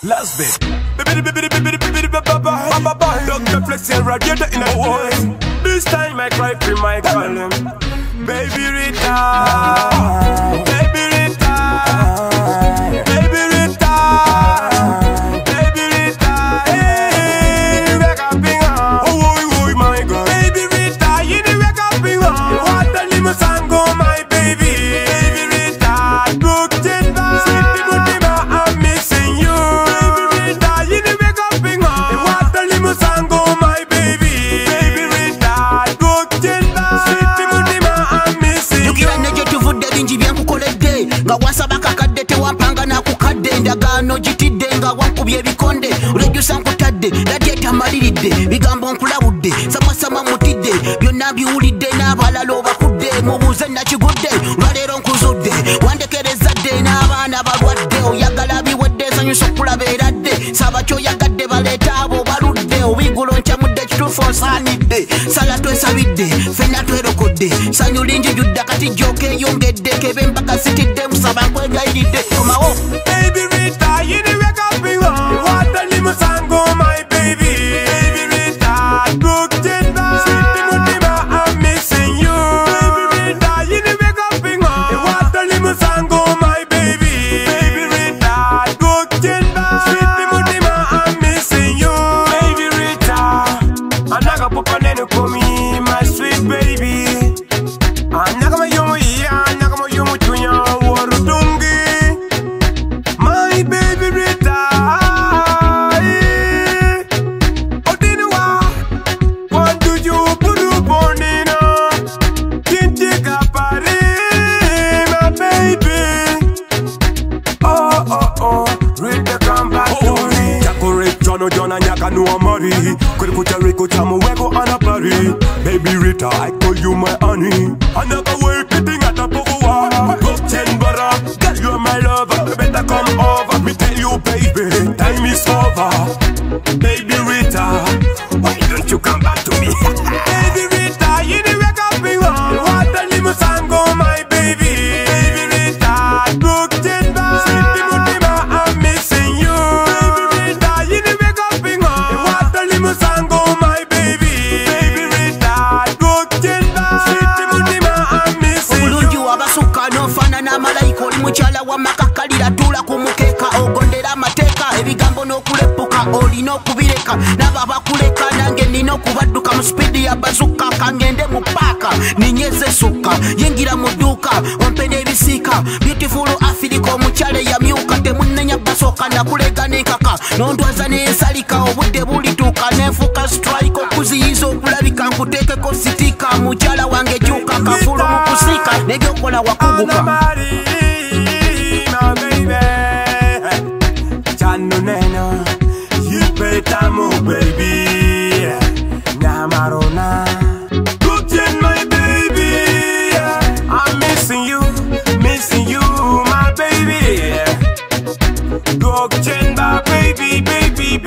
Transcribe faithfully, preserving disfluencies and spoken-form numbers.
Last bit. Doctor Flex and radiator in a voice. This time I cry for my column. Baby Rita, baby Rita, baby Rita, baby Rita. Hey, wake up in her. Oh, oh, oh, my God. Baby Rita, you need wake up in her. What the limo sango, my baby. Baby Rita, look tender. Sweet Mutima, I'm missing you. Baby Rita, you need wake up in her. What the limo sango, my baby. Baby Rita, look tender. Sweet Mutima, I'm missing you. Yukira neje tuvudde bingi byenkukoledde nga wasaba kakadde tewampanga nakukadde ndagaano gitidde nga wankubye ebikonde olejjusa nkutadde ladyeta maliridde bigambo nkulabudde samasama mutidde byonna biwulidde n'abalala obakudde mubuuze nakigudde olwaleero nkuzudde wandekerezadde n'abaana balwadde oyagala biwedde nsanyusa okulaba eradde saba kyoyagadde baleeta abo baludde obigulo nkyamudde ekituufu onsaanidde sala twesabidde fenna twerokodde sanyu lingi judda kati jjoka eyongedde kebe mpaka sitidde musaba nkwegayiridde komawo. Baby Rita, you need wake up in her. What the limo sango, my baby. Baby Rita, look tender. Sweet Mutima, I'm missing you. Baby Rita, you need wake up in her. What the limo sango, my baby. Baby Rita, look tender. Sweet Mutima, I'm missing you. Baby Rita, anaga popa nene komi, my sweet baby. Anaga mayomo iya, anaga mayomo chunya warudungi. My baby Rita, oh dinwa, what do you put up on dinner? Can't take a party, my baby. Oh oh oh, Rita come back to me. Jakore Jono Jona Nyaka no Amari, Kurikuta Rico Tamu Wego Anapari. Baby Rita, I call you my honey. Another way pitting at the Pogoa. Go ten bara, girl you're my lover. Better come over, me tell you baby, time is over. Baby Rita, why don't you come back to me? Baby Rita, you need wake up in her. What the limo sango, my baby. Baby Rita, look tender. Sweet Mutima, I'm missing you. Baby Rita, you need wake up in her. What the limo sango, my baby. Baby Rita, look tender. Sweet Mutima, I'm missing you. Obulungi wabasukka n'ofaanana malayika oli mukyala wa makakalira tuula ku mukeeka ogondera amateeka ebigambo n'okuleppuka olina okubireka n'abo abakuleka nange nina okubadduka mu sipiidi ya bazukka kangende mu paaka ninyeze sukka yingira mu dduuka ompe n'ebisiika beautiful Africa omukyala eyamyuka temunnenya basooka nakulega n'enkaka n'ondwaza n'ensalika obudde bulituuka n'enfuuka strike okuziyiza okulabika nkuteekeko sitika mukyala wange jjuuka kafulo mu kusiika nebyokola wakuguka. My baby, Chano Nena, you better move, baby. Namarona, good in my baby. I'm missing you, missing you, my baby. Go Chenda, baby, baby,